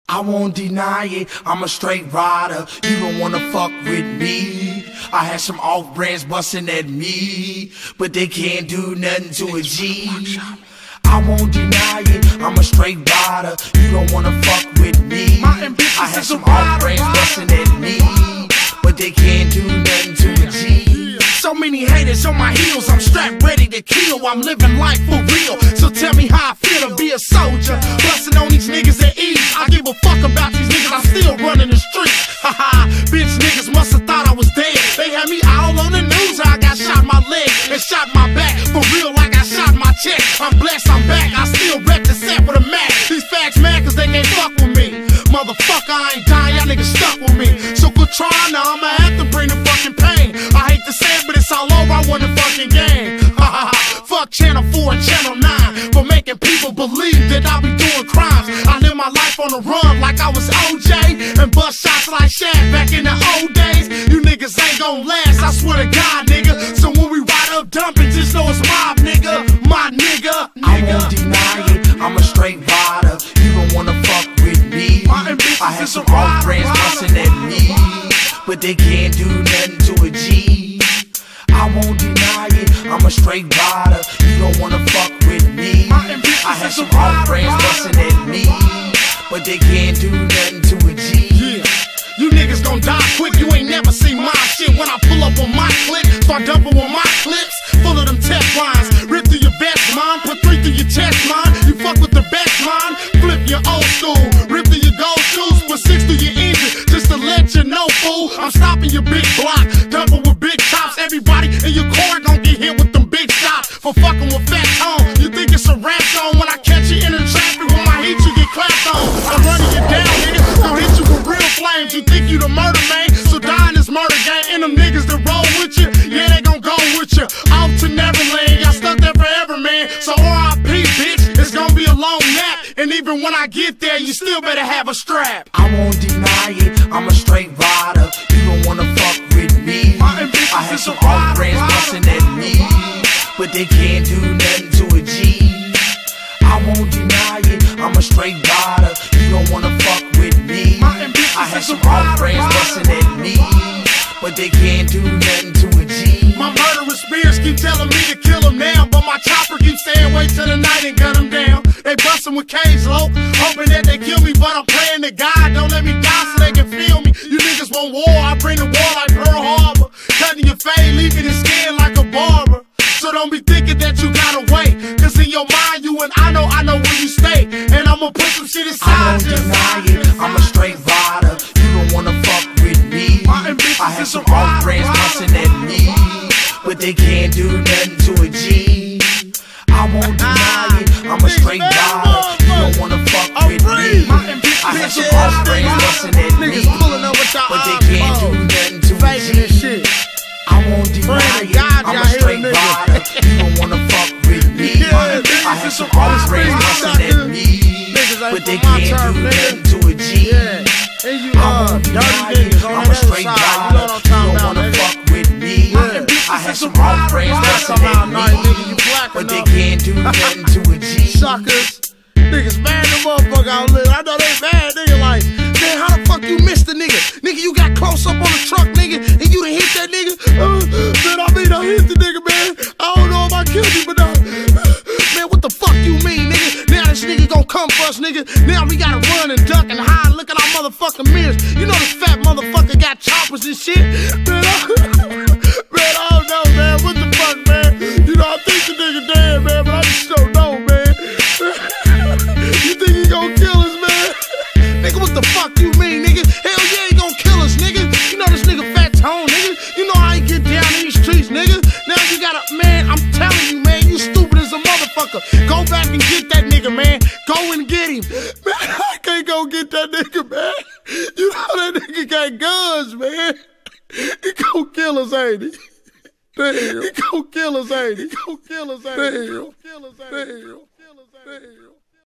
I won't deny it, I'm a straight rider. You don't wanna fuck with me. I had some off-brands bustin' at me, but they can't do nothing to a G. I won't deny it, I'm a straight rider. You don't wanna fuck with me. I had some off-brands bustin' at me, but they can't do nothing to a G. So many haters on my heels, I'm strapped ready to kill. I'm living life for real, so tell me how I feel to be a soldier. Bustin' on these niggas at ease. I give a fuck about these niggas, I'm still running the streets. Haha, bitch niggas must've thought I was dead. They had me all on the news, how I got shot in my leg and shot my back. For real, like I shot my chest. I'm blessed, I'm back, I still rep the set with a Mac. These facts mad cause they can't fuck with me. Motherfucker, I ain't dying, y'all niggas stuck with me. So quit trying now, I'ma have to bring the fucking pain. I hate to say it, but it's all over, I won the fucking game. Fuck Channel 4 and Channel 9 for making people believe that I be doing crimes. I live my life on the run like I was OJ and bust shots like Shaq back in the old days. You niggas ain't gon' last, I swear to God, nigga. So when we ride up dumping, just know it's my nigga, my nigga. I won't deny it, I'm a straight rider. You don't wanna fuck with me. I had some old friends bustin' at me, but they can't do nothing to a G. I won't deny it, I'm a straight rider. You don't wanna fuck with me. I had some old friends bustin' at me, but they can't do nothing to a G. Yeah. You niggas gon' die quick, you ain't never seen my shit. When I pull up on my clip, start dumping with my clips, full of them test lines. Rip through your best mind, put 3 through your chest line. You fuck with the best mind, flip your old school. Rip through your gold shoes, put 6 through your engine, just to let you know, fool. I'm stopping your big block, dumping with big chops. Everybody in your car gon' get hit with them big shots for fucking with fat tone. You think it's a rap song? When I catch you in the traffic with my heat, you get clapped on. I'm running you down, nigga, gon' hit you with real flames. You think you the murder man, so die in this murder game. And them niggas that roll with you, yeah, they gon' go with you off to Neverland. Y'all stuck there forever, man. So R.I.P. bitch, it's gon' be a long nap. And even when I get there, you still better have a strap. I won't deny it, I'm a straight rider. You don't wanna fuck with me. I had some old friends bustin' at me, but they can't do nothing to a G. I won't deny it, I'm a straight rider. You don't wanna fuck with me. I had some old friends bustin' at me, but they can't do nothing to a G. My murderous spirits keep telling me to kill them now, but my chopper keeps saying wait till the night and gun them down. They bustin' with K's low, hoping that they kill me, but I'm praying to God don't let me die so they can feel me. You niggas want war, I bring the war like Pearl Harbor, cutting your fade, leaving your skin like a barber. So don't be thinking that you gotta wait, cause in your mind you and I know where you stay. And I'ma put some shit inside. I won't deny it, I'm a straight rider. You don't wanna fuck with me. I had some old friends bustin' at me, but they can't do nothing to a G. I won't deny it, I'm a straight rider. You don't wanna fuck with me. I had some old friends bustin' at me, but they can't do nothing to a G. I won't deny it, I'm a straight rider. You don't wanna fuck with me. I had some old friends bustin' at me, but they can't do nothing to a G. I won't deny it, I'm a straight rider. You don't wanna fuck with me. I had some old friends bustin' at me, but they can't do nothing to a G. Suckers, niggas mad the motherfucker out there. I know they mad, nigga. Like, man, how the fuck you missed the nigga? Nigga, you got close up on the truck, nigga, and you done hit that nigga. Man, I hit the nigga, man. I don't know if I killed you, but man, what the fuck you mean, nigga? Now this nigga gon' come for us, nigga. Now we gotta run and duck and hide. Look at our motherfucking mirrors. You know this fat motherfucker got choppers and shit. Man, man, I don't know, man. What the fuck, man? You know, I think the nigga dead, man, but I just don't know, man. You think he gon' kill us, man? Nigga, what the fuck you mean, nigga? Hell yeah, he gon' kill us, nigga. You know this nigga fat tone, nigga. You know I ain't get down in these streets, nigga. Now you gotta, man, I'm telling you, man, you stupid as a motherfucker. Go back and get that nigga, man. Go and get him. Man, I can't go get that nigga, man. You know that nigga got guns, man. He gon' kill us, ain't he? Damn. He gon' kill us, ain't he? He gon' kill us, ain't he? Damn. He gon' kill us, ain't he? Damn.